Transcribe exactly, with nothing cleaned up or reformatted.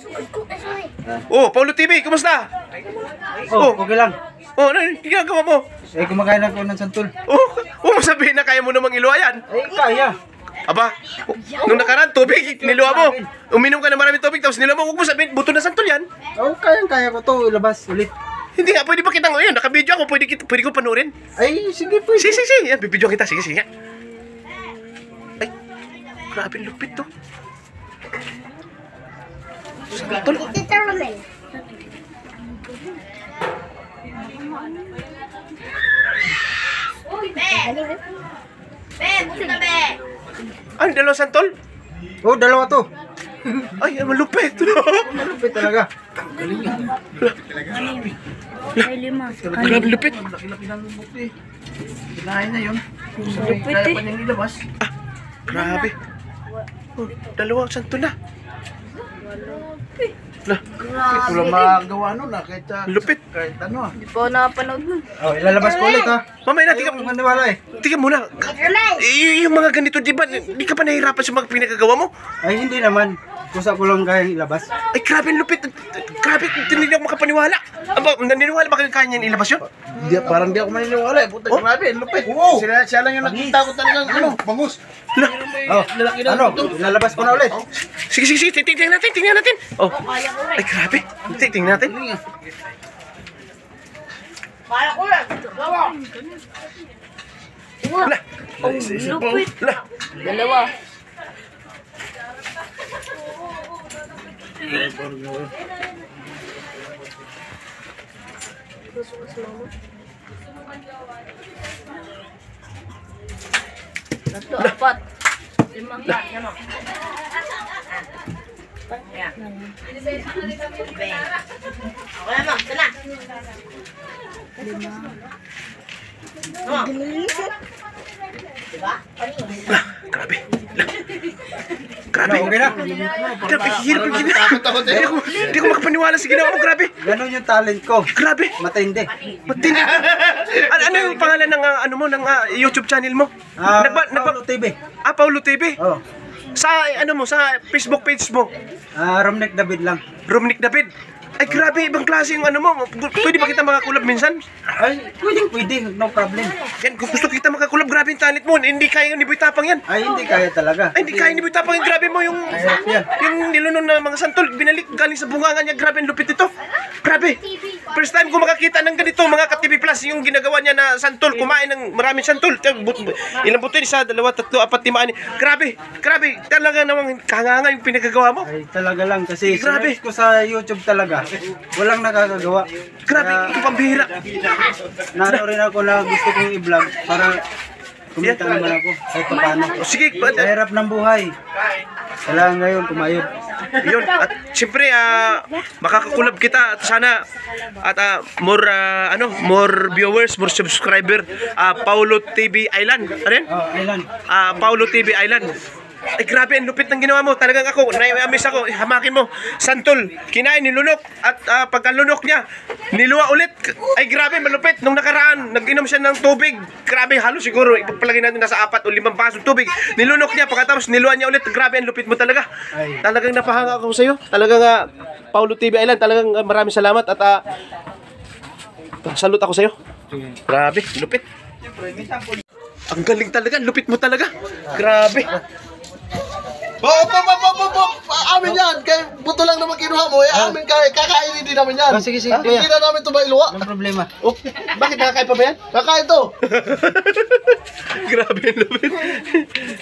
Oh, Paulo T V, kumusta? Oh, okay lang. Oh, ano yung ginagawa mo? Eh, kumakain ako ng santol. Oh, huwag mo sabihin na kaya mo namang iluwa yan. Eh, kaya. Aba, nung nakaraan, tubig, niluwa mo. Uminom ka na maraming tubig, tapos niluwa mo, huwag mo sabihin, buto na santol yan. Oh, kaya-kaya ko to ilabas ulit. Hindi nga, pwede ba kita ngayon? Naka-video ako, pwede, kita, pwede ko panoorin. Ay, sige po. Sige, sige, sige. Yan, bibidyo kita. Sige, sige nga. Ay, grabe lupit to. Santol. Tita Romel. Be, buti ka, be. Ay, dalawang santol? Oh, dalawa to. Ay, malupit. Malupit talaga. May lima. Grabe lupit. Laki-laki ng buti. Kinain na yun. Lupit Kaya eh. pa niyang ilabas. Grabe. Oh, dalawang santol na. Na, Ito lang magawa nun ah. Kahit, ah, lupit. kahit ano ah. Hindi po napanood nun. Oh, ilalabas ko ulit ha. Mamaya na, Ayaw tika, mo maniwala eh. tika muna. Eh, yung mga ganito, di ba, di ka pa nahihirapan sa mga pinagagawa mo? Ay, hindi naman. Kusa ko lang kayang ilabas. Ay, grabe ang lupit. Grabe, hindi ako makapaniwala. Aba, naniniwala ba kayo kaya niyan ilabas yun? Di, parang di ako maniniwala eh. Puta, Oh? grabe. ang Lupit. Oo. Sila, siya lang yung nakita ko talagang ano. Bangus. La, Oh, ano? Ilalabas ko na ulit. sige, sige, sige, tingnan natin, tingnan natin. Oh, ay, grabe. Tingnan natin. Kaya ko lang. Gawa. La, Lupit. la. Dalawa. Tatlo, apat. Lima. Yan o. Yan. Be. Okay na, ito na. Lima. Diba? La, grabe. La. Grabe. Okay na. Grabe, hirap yung ginawa. Hindi ako, hindi ako makapaniwala sa ginawa mo, grabe. Ganon yung talent ko. Grabe. Matindi. Matindi. Ano, ano yung pangalan ng ah, ano mo, ng ah, YouTube channel mo? Ah, Nagba, nagba, Paulo T V. ah, Paulo T V. Oh. Sa ano mo, sa Facebook page mo, Ah, Romnek David lang. Romnick David. Ay, grabe, ibang klase yung ano mo. Pwede ba kita makakulab minsan? Ay, pwedeng pwede. No problem. Yan, kung gusto kita makakulab, grabe yung talent mo. Hindi kaya ni Boy Tapang yan. Ay, hindi kaya talaga. Ay, hindi kaya ni Boy Tapang yan. Grabe mo yung... Mahirap yan. Yung nilunon na mga santol, binalik galing sa bungangan niya. Grabe, ang lupit ito. Grabe. First time ko makakita ng ganito, mga ka-T V Plus, yung ginagawa niya na santol, kumain ng maraming santol. Ilang buto, isa, dalawa, tatlo, apat, lima, ani. Grabe, grabe. Talaga namang kanganga yung pinagagawa mo. Ay, talaga lang. Kasi Grabe. sinerge ko sa YouTube talaga. Walang nakakagawa. Grabe, Kaya, ito pambihira. naano rin ako na gusto kong i-vlog para kumita naman ako. Kahit pa paano. O, sige, Sa hirap ng buhay. Kailangan ngayon kumayod. yun. At siyempre, ah, makakakulab kita at sana at ah, more ah, ano, more viewers, more subscriber. Ah, Paulo T V Island. Ano yan? Oh, Island. Ah, Paulo T V Island. Ay, grabe, ang lupit ng ginawa mo. Talagang ako, na-miss ako. Eh, hamakin mo. Santol, kinain, nilunok. At ah, pagkalunok niya, niluwa ulit. Ay, grabe, malupit. Nung nakaraan, nag-inom siya ng tubig. Grabe, halos siguro. Ipagpalagay natin nasa apat o limang baso tubig. Nilunok niya, pagkatapos niluwa niya ulit. Grabe, ang lupit mo talaga. Ay. Talagang napahanga ako sa'yo. Talagang ah, Paulo T V Island. Talagang ah, maraming salamat. At ah, salute ako sa'yo. Grabe, lupit. Ang galing talaga, lupit mo talaga. Grabe. Bo, bo, bo, bo, bo, bo. Amin yan. Kaya buto lang naman kinuha mo. Eh, amin kaya kakainin din namin yan. Oh, sige, sige, Hindi kuya. na namin ito mailuwa. Walang problema. Oh, bakit nakakain pa ba yan? Kakain to. Grabe, ang lupit.